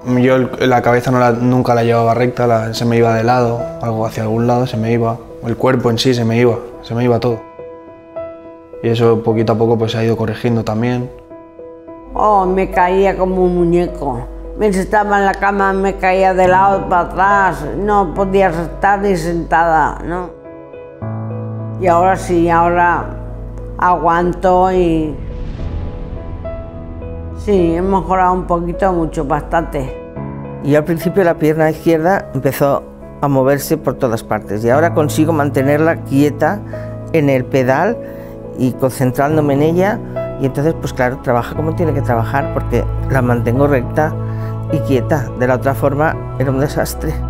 Yo la cabeza nunca la llevaba recta, se me iba de lado, algo hacia algún lado se me iba, el cuerpo en sí se me iba todo. Y eso poquito a poco pues se ha ido corrigiendo también. Oh, me caía como un muñeco. Me sentaba en la cama, me caía de lado para atrás, no podía estar ni sentada, ¿no? Y ahora sí, ahora aguanto y sí, he mejorado un poquito, mucho, bastante. Y al principio la pierna izquierda empezó a moverse por todas partes y ahora consigo mantenerla quieta en el pedal y concentrándome en ella, y entonces pues claro, trabaja como tiene que trabajar porque la mantengo recta y quieta. De la otra forma era un desastre.